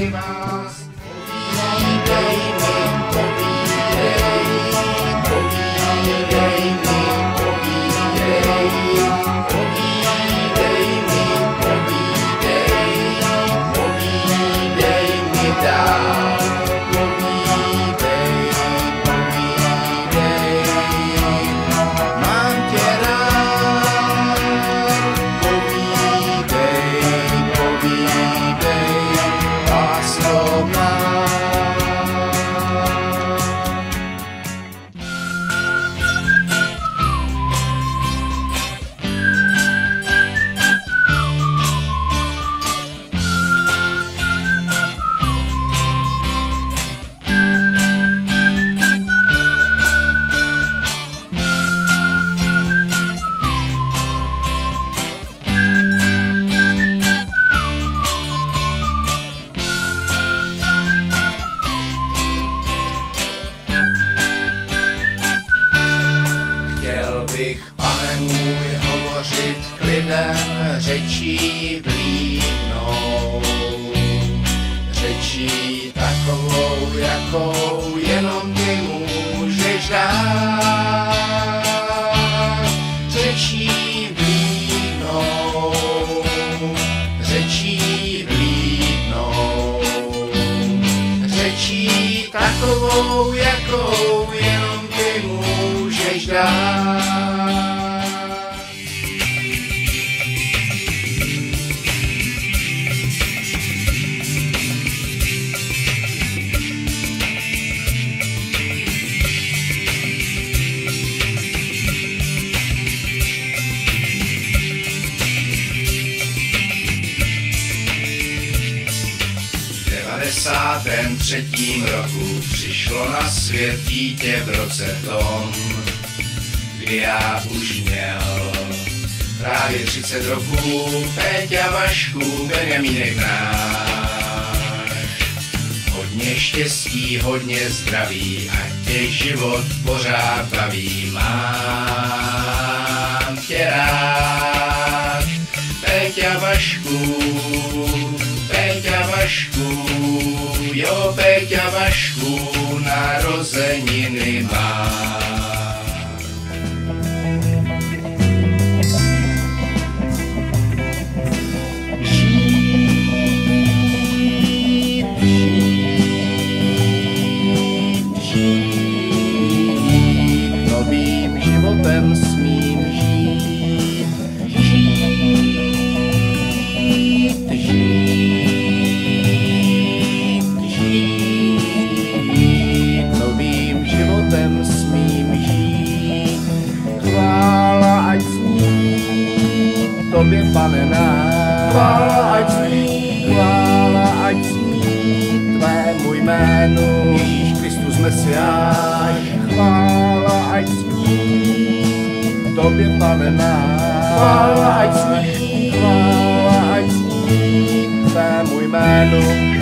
prosím vás, povídej mi, povídej, povídej mi, povídej, povídej mi, povídej, povídej mi dál, povídej, povídej, mám tě rád, povídej, povídej, lásko má. Chtěl bych, pane můj, hovořit k lidem řečí vlídnou, řečí takovou, jakou jenom ty můžeš dát, řečí vlídnou, řečí vlídnou, řečí takovou, jakou jenom ty můžeš dát. V 93. roku přišlo na svět dítě v roce tom, kdy já už měl právě 30 roků. Péťa Vašku, Benjamínek náš, hodně štěstí, hodně zdraví, ať tě život pořád baví. Mám tě rád, Péťa Vašku, Péťa Vašku, jo, Péťa Vašku, narozeniny má. Žít, žít, žít, novým životem smím žít, žít, žít, žít, novým životem smím žít. Chvála ať zní tobě, Pane náš, chvála ať zní, chvála ať zní tvému jménu, Ježíš Kristus Mesiáš. Chvála ať zní tobě, Pane náš, chvála ať zní, chvála ať zní tvému jménu.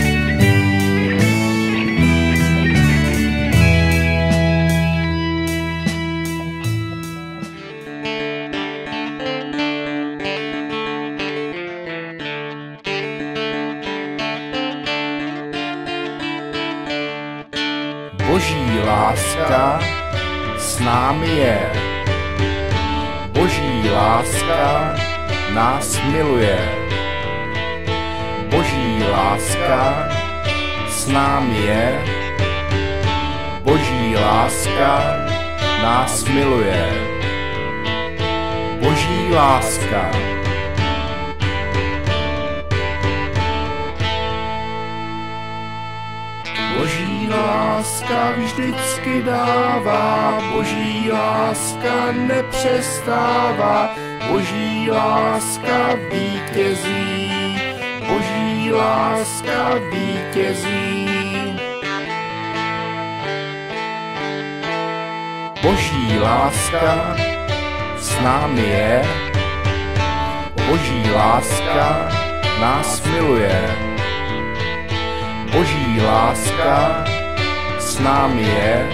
Boží láska s námi je, Boží láska nás miluje, Boží láska s námi je, Boží láska nás miluje, Boží láska. Boží láska vždycky dává, Boží láska nepřestává, Boží láska vítězí, Boží láska vítězí. Boží láska s námi je, Boží láska nás miluje, Boží láska s námi je,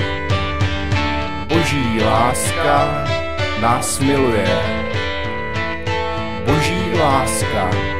Boží láska nás miluje, Boží láska.